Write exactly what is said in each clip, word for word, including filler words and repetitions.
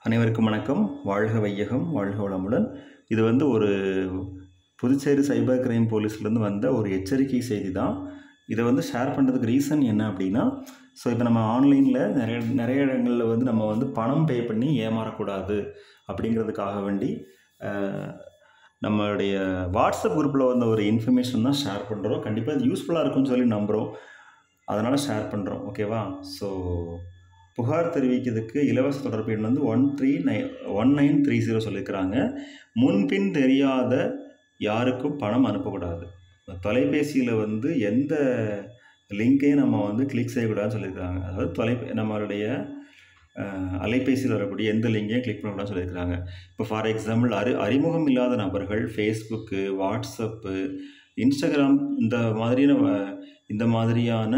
அனைவருக்கும் வணக்கம். வாழ்க வையகம், வாழ்க வளமுடன். இது வந்து ஒரு புதுச்சேரி சைபர் கிரைம் போலீஸ்லேருந்து வந்த ஒரு எச்சரிக்கை செய்தி தான். இதை வந்து ஷேர் பண்ணுறதுக்கு ரீசன் என்ன அப்படின்னா, ஸோ இப்போ நம்ம ஆன்லைனில் நிறைய நிறைய இடங்களில் வந்து நம்ம வந்து பணம் பே பண்ணி ஏமாறக்கூடாது அப்படிங்கிறதுக்காக வேண்டி நம்மளுடைய வாட்ஸ்அப் குரூப்பில் வந்த ஒரு இன்ஃபர்மேஷன் தான் ஷேர் பண்ணுறோம். கண்டிப்பாக அது யூஸ்ஃபுல்லாக இருக்கும்னு சொல்லி நம்புகிறோம், அதனால் ஷேர் பண்ணுறோம். ஓகேவா? ஸோ புகார் தெரிவிக்கிறதுக்கு இலவச தொடர்பு எண் வந்து one three nine one nine three zero சொல்லியிருக்கிறாங்க. முன்பின் தெரியாத யாருக்கும் பணம் அனுப்பக்கூடாது. தொலைபேசியில் வந்து எந்த லிங்கையும் நம்ம வந்து கிளிக் செய்யக்கூடாதுன்னு சொல்லியிருக்கிறாங்க. அதாவது தொலை நம்மளுடைய அலைபேசியில் வரக்கூடிய எந்த லிங்கையும் கிளிக் பண்ணக்கூடாதுன்னு சொல்லியிருக்கிறாங்க. இப்போ ஃபார் எக்ஸாம்பிள் அறி அறிமுகம் இல்லாத நபர்கள் ஃபேஸ்புக்கு, வாட்ஸ்அப்பு, இன்ஸ்டாகிராம் இந்த மாதிரியான இந்த மாதிரியான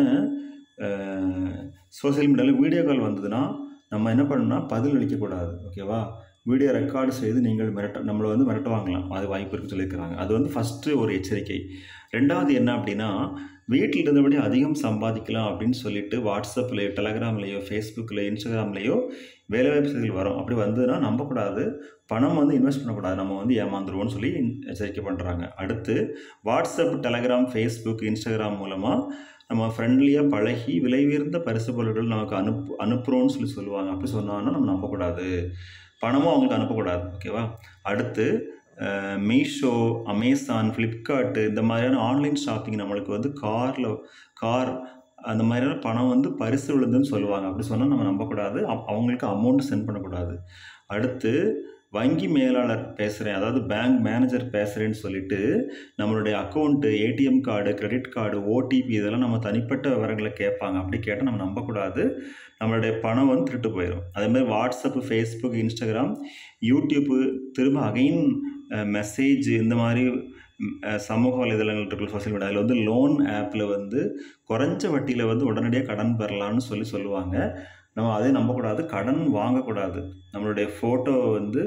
சோசியல் மீடியாவில் வீடியோ கால் வந்ததுன்னா நம்ம என்ன பண்ணணும்னா பதில் அளிக்கக்கூடாது. ஓகேவா? வீடியோ ரெக்கார்டு செய்து நீங்கள் மிரட்ட நம்மளை வந்து மிரட்ட வாங்கலாம், அது வாய்ப்பு இருக்குன்னு சொல்லியிருக்கிறாங்க. அது வந்து ஃபஸ்ட்டு ஒரு எச்சரிக்கை. ரெண்டாவது என்ன அப்படின்னா, வீட்டில் இருந்தபடி அதிகம் சம்பாதிக்கலாம் அப்படின்னு சொல்லிட்டு வாட்ஸ்அப்லேயோ, டெலகிராம்லேயோ, ஃபேஸ்புக்கில், இன்ஸ்டாகிராம்லேயோ வேலைவாய்ப்பு செய்திகள் வரும். அப்படி வந்ததுன்னா நம்பக்கூடாது, பணம் வந்து இன்வெஸ்ட் பண்ணக்கூடாது, நம்ம வந்து ஏமாந்துருவோம்னு சொல்லி எச்சரிக்கை பண்ணுறாங்க. அடுத்து வாட்ஸ்அப், டெலகிராம், ஃபேஸ்புக், இன்ஸ்டாகிராம் மூலமாக நம்ம ஃப்ரெண்ட்லியாக பழகி விலை உயர்ந்த பரிசு பொருட்கள் நமக்கு அனுப்பு அனுப்புகிறோன்னு சொல்லி சொல்லுவாங்க. அப்படி சொன்னாங்கன்னா நம்ம நம்பக்கூடாது, பணமும் அவங்களுக்கு அனுப்பக்கூடாது. ஓகேவா? அடுத்து மீஷோ, அமேசான், ஃப்ளிப்கார்ட்டு இந்த மாதிரியான ஆன்லைன் ஷாப்பிங் நம்மளுக்கு வந்து காரில் கார் அந்த மாதிரியான பணம் வந்து பரிசு விழுதுன்னு சொல்லுவாங்க. அப்படி சொன்னால் நம்ம நம்பக்கூடாது, அவங்களுக்கு அமௌண்ட்டு சென்ட் பண்ணக்கூடாது. அடுத்து வங்கி மேலாளர் பேசுகிறேன், அதாவது பேங்க் மேனேஜர் பேசுகிறேன்னு சொல்லிட்டு நம்மளுடைய account, ATM card, credit card, OTP இதெல்லாம் நம்ம தனிப்பட்ட விவரங்களை கேட்பாங்க. அப்படி கேட்டால் நம்ம நம்பக்கூடாது, நம்மளுடைய பணம் வந்து திருட்டு போயிடும். அதேமாதிரி வாட்ஸ்அப்பு, ஃபேஸ்புக், இன்ஸ்டாகிராம், யூடியூப்பு, திரும்ப அகைன் மெசேஜ் இந்த மாதிரி சமூக வலைதளங்கள் இருக்கிற சோசியல் மீடியா அதில் வந்து லோன் ஆப்பில் வந்து குறைஞ்ச வட்டியில் வந்து உடனடியாக கடன் பெறலான்னு சொல்லி சொல்லுவாங்க. நம்ம அதே நம்பக்கூடாது, கடன் வாங்கக்கூடாது. நம்மளுடைய ஃபோட்டோ வந்து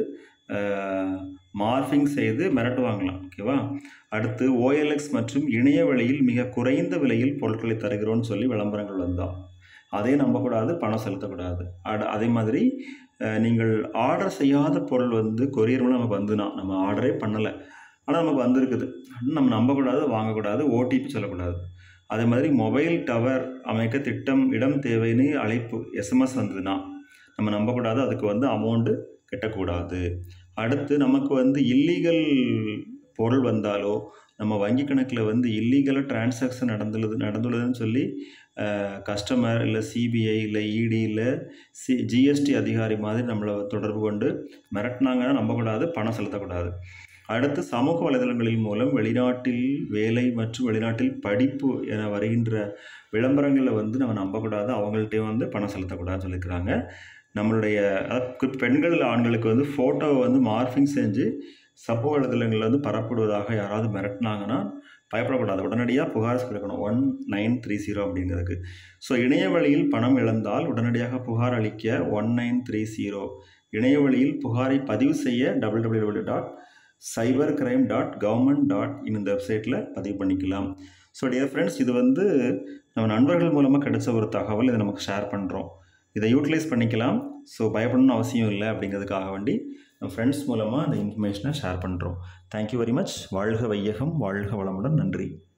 மார்ஃபிங் செய்து மிரட்டுவாங்களாம். ஓகேவா? அடுத்து ஓஎல்எக்ஸ் மற்றும் இணைய வழியில் மிக குறைந்த விலையில் பொருட்களை தருகிறோன்னு சொல்லி விளம்பரங்கள் வந்தோம், அதே நம்பக்கூடாது, பணம் செலுத்தக்கூடாது. அட அதே மாதிரி நீங்கள் ஆர்டர் செய்யாத பொருள் வந்து கொரியர் மூலம் நமக்கு வந்துன்னா, நம்ம ஆர்டரே பண்ணலை ஆனால் நமக்கு வந்திருக்குது, நம்ம நம்பக்கூடாது, வாங்கக்கூடாது, ஓடிபி சொல்லக்கூடாது. அதே மாதிரி மொபைல் டவர் அமைக்க திட்டம் இடம் தேவைன்னு அழைப்பு எஸ்எம்எஸ் வந்ததுன்னா நம்ம நம்பக்கூடாது, அதுக்கு வந்து அமௌண்ட்டு கட்டக்கூடாது. அடுத்து நமக்கு வந்து இல்லீகல் பொருள் வந்தாலோ, நம்ம வங்கி கணக்கில் வந்து இல்லீகலாக டிரான்சாக்ஷன் நடந்துள்ளது நடந்துள்ளதுன்னு சொல்லி கஸ்டமர் இல்லை சிபிஐ இல்லை இடி இல்லை சி ஜிஎஸ்டி அதிகாரி மாதிரி நம்மளை தொடர்பு கொண்டு மிரட்டினாங்கன்னா நம்பக்கூடாது, பணம் செலுத்தக்கூடாது. அடுத்து சமூக வலைதளங்களின் மூலம் வெளிநாட்டில் வேலை மற்றும் வெளிநாட்டில் படிப்பு என வருகின்ற விளம்பரங்களை வந்து நம்ம நம்பக்கூடாது, அவங்கள்ட்டே வந்து பணம் செலுத்தக்கூடாதுன்னு சொல்லியிருக்கிறாங்க. நம்மளுடைய பெண்கள் ஆண்களுக்கு வந்து ஃபோட்டோவை வந்து மார்ஃபிங் செஞ்சு சமூக வலைதளங்களில் வந்து பரப்புடுவதாக யாராவது மிரட்டினாங்கன்னா பயப்படக்கூடாது, உடனடியாக புகார் கொடுக்கணும் ஒன் நைன் த்ரீ ஜீரோ அப்படிங்கிறதுக்கு. ஸோ இணைய வழியில் பணம் இழந்தால் உடனடியாக புகார் அளிக்க ஒன் நைன் த்ரீ ஜீரோ. இணைய வழியில் புகாரை பதிவு செய்ய W W W dot cyber crime dot government dot in இந்த வெப்சைட்டில் பதிவு பண்ணிக்கலாம். ஸோ டியர் ஃப்ரெண்ட்ஸ், இது வந்து நம்ம நண்பர்கள் மூலமாக கிடைச்ச ஒரு தகவல், இதை நமக்கு ஷேர் பண்ணுறோம், இதை யூட்டிலைஸ் பண்ணிக்கலாம். ஸோ பயப்படணும்னு அவசியம் இல்லை அப்படிங்கிறதுக்காக வேண்டி நம்ம ஃப்ரெண்ட்ஸ் மூலமாக இந்த இன்ஃபர்மேஷனை ஷேர் பண்ணுறோம். Thank you very much. வாழ்க வையகம், வாழ்க வளமுடன். நன்றி.